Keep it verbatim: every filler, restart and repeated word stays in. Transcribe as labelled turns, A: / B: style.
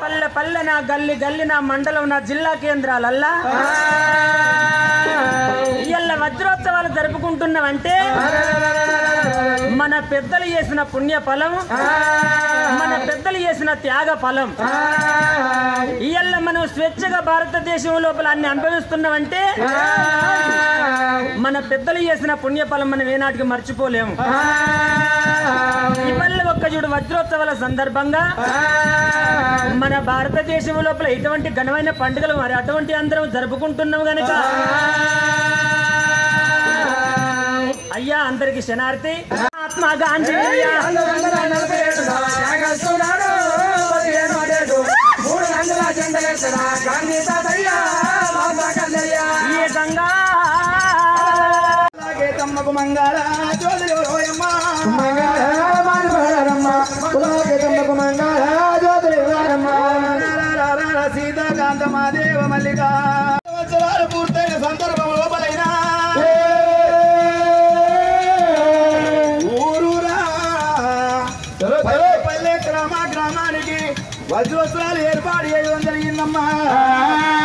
A: పల్లె పల్లె నా గల్లి గల్లి నా మండలం నా జిల్లా కేంద్రాలల్లా ఇయ్యాల వజ్రోత్సవాలు జరుపుకుంటున్నామంటే మన పెద్దలు చేసిన పుణ్య ఫలం, మన పెద్దలు చేసిన త్యాగ ఫలం. ఇయ్యాల మనం స్వేచ్ఛగా భారతదేశం లోపల అన్ని అనుభవిస్తున్నామంటే మన పెద్దలు చేసిన పుణ్య ఫలం మనం ఏనాటికి మర్చిపోలేము. ఇవాళ ఒక్క చూడు వజ్రోత్సవాల సందర్భంగా మన భారతదేశం లోపల ఇటువంటి ఘనమైన పండుగలు మరి అటువంటి అందరం జరుపుకుంటున్నాం గనక అయ్యా అందరికి శనార్థి ఆత్మ గాంధీ
B: మంగళ సీతాకాంత మాదేవ మల్లిక సంవత్సరాలు పూర్తయిన సందర్భం లోపలైనా ఊరూరా పల్లె గ్రామ గ్రామానికి వజ్రోత్సవాలు ఏర్పాటు చేయడం జరిగిందమ్మా.